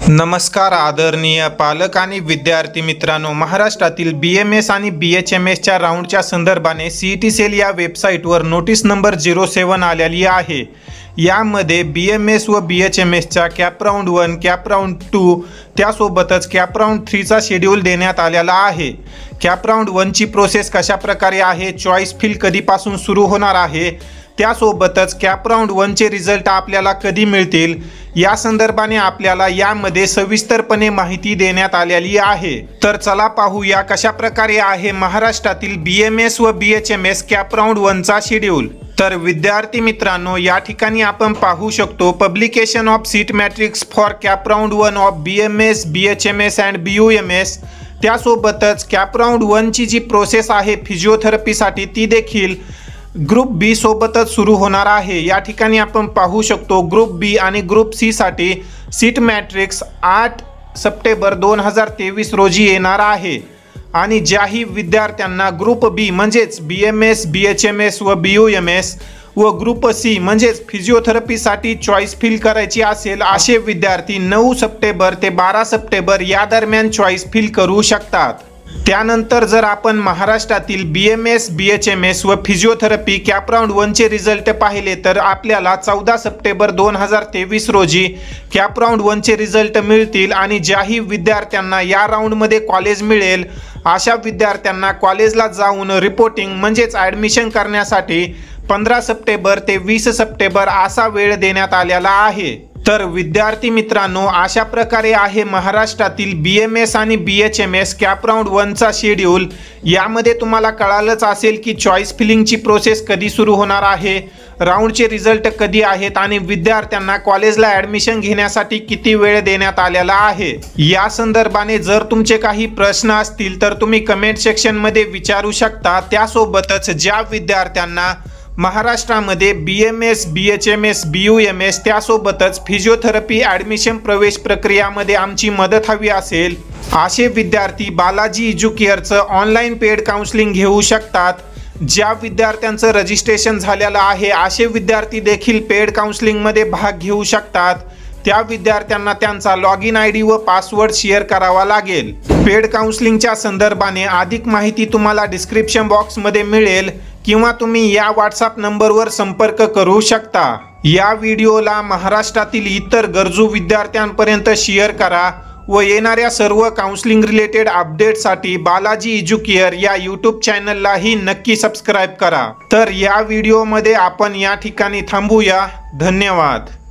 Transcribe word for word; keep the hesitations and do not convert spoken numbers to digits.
नमस्कार आदरणीय पालक आणि विद्यार्थी मित्रांनो, महाराष्ट्रातील बी एम एस आणि बी एच एम एसच्या राऊंडच्या संदर्भाने सी ई टी सेल या वेबसाईटवर नोटीस नंबर झिरो सेवन आलेली आहे। यामध्ये बी एम एस व बी एच एम एसच्या CAP round one, CAP round two त्यासोबतच कॅप राऊंड थ्रीचा शेड्यूल देण्यात आलेला आहे। कॅप राऊंड वनची प्रोसेस कशा प्रकारे आहे, चॉईस फिल कधीपासून सुरू होणार आहे, त्यासोबतच कॅप राऊंड वनचे रिझल्ट आपल्याला कधी मिळतील या संदर्भाने आपल्याला यामध्ये सविस्तरपणे माहिती देण्यात आलेली आहे। तर चला पाहूया कशा प्रकारे आहे महाराष्ट्रातील बी एम एस व B H M S CAP round वनचा शेड्यूल। तर विद्यार्थी मित्रांनो, या ठिकाणी आपण पाहू शकतो publication of seat matrix for CAP round one of B M S, B H M S and B U M S. त्यासोबतच कॅप राऊंड वनची जी प्रोसेस आहे फिजिओथेरपीसाठी ती देखील ग्रुप बी सोबतच सुरू होणार आहे। या ठिकाणी आपण पाहू शकतो ग्रुप बी आणि ग्रुप सी साठी सीट मॅट्रिक्स आठ सप्टेंबर दोन हजार तेवीस रोजी येणार आहे आणि ज्याही विद्यार्थ्यांना ग्रुप बी म्हणजेच B M S, B H M S व बी यू एम एस व ग्रुप सी म्हणजेच फिजिओथेरपीसाठी चॉईस फिल करायची असेल असे विद्यार्थी नऊ सप्टेंबर ते बारा सप्टेंबर या दरम्यान चॉईस फिल करू शकतात। त्यानंतर जर आपण महाराष्ट्रातील B M S, B H M S व फिजिओथेरपी कॅप राऊंड वनचे रिझल्ट पाहिले तर आपल्याला चौदा सप्टेंबर दोन हजार तेवीस रोजी कॅप राऊंड वनचे रिझल्ट मिळतील आणि ज्याही विद्यार्थ्यांना या राऊंडमध्ये कॉलेज मिळेल अशा विद्यार्थ्यांना कॉलेजला जाऊन रिपोर्टिंग म्हणजेच ॲडमिशन करण्यासाठी पंधरा सप्टेंबर ते वीस सप्टेंबर असा वेळ देण्यात आलेला आहे। तर विद्यार्थी मित्रांनो, अशा प्रकारे आहे महाराष्ट्रातील बी एम एस आणि B H M S CAP round वनचा शेड्यूल। यामध्ये तुम्हाला कळालंच असेल की चॉईस फिलिंगची प्रोसेस कधी सुरू होणार आहे, राऊंडचे रिझल्ट कधी आहेत आणि विद्यार्थ्यांना कॉलेजला ॲडमिशन घेण्यासाठी किती वेळ देण्यात आलेला आहे। या संदर्भाने जर तुमचे काही प्रश्न असतील तर तुम्ही कमेंट सेक्शनमध्ये विचारू शकता। त्यासोबतच ज्या विद्यार्थ्यांना महाराष्ट्रामध्ये B M S, B H M S, B U M S त्यासोबतच फिजिओथेरपी ॲडमिशन प्रवेश प्रक्रियामध्ये आमची मदत हवी असेल असे विद्यार्थी बालाजी एज्युकेअरचं ऑनलाईन पेड काउन्सिलिंग घेऊ शकतात। ज्या विद्यार्थ्यांचं रजिस्ट्रेशन झालेलं आहे असे विद्यार्थी देखील पेड काउन्सिलिंगमध्ये भाग घेऊ शकतात। त्या विद्यार्थ्यांना त्यांचा लॉग इन आय डी व पासवर्ड शेअर करावा लागेल। पेड काउन्सिलिंगच्या संदर्भाने अधिक माहिती तुम्हाला डिस्क्रिप्शन बॉक्समध्ये मिळेल किंवा तुम्ही या व्हॉट्सअप नंबरवर संपर्क करू शकता। या व्हिडिओला महाराष्ट्रातील इतर गरजू विद्यार्थ्यांपर्यंत शेअर करा व येणाऱ्या सर्व काउन्सिलिंग रिलेटेड अपडेटसाठी बालाजी एज्युकेअर या यूट्यूब चॅनललाही नक्की सबस्क्राईब करा। तर या व्हिडिओमध्ये आपण या ठिकाणी थांबूया। धन्यवाद।